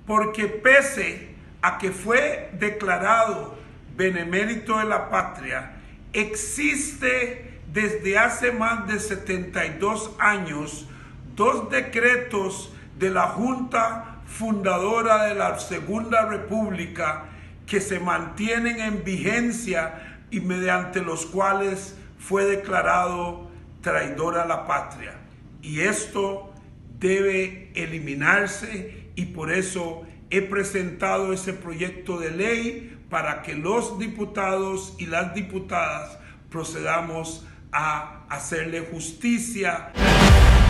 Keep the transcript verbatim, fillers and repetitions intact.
porque pese a que fue declarado benemérito de la patria, existe desde hace más de setenta y dos años dos decretos de la Junta Fundadora de la Segunda República que se mantienen en vigencia y mediante los cuales fue declarado traidor a la patria. Y esto debe eliminarse, y por eso he presentado ese proyecto de ley para que los diputados y las diputadas procedamos a hacerle justicia.